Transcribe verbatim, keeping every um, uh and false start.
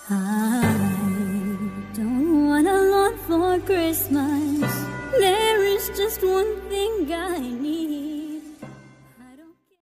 I don't want a lot for Christmas. There is just one thing I need.